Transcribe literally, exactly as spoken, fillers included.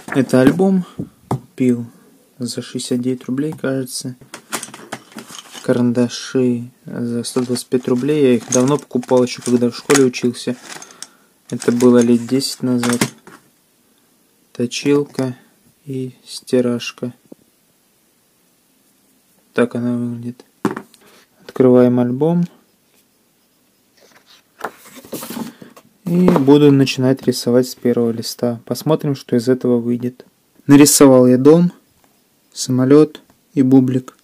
Это альбом Купил за шестьдесят девять рублей, кажется. Карандаши за сто двадцать пять рублей. Я их давно покупал, еще когда в школе учился. Это было лет десять назад. Точилка и стиражка. Так она выглядит. Открываем альбом. И буду начинать рисовать с первого листа. Посмотрим, что из этого выйдет. Нарисовал я дом, самолет и бублик.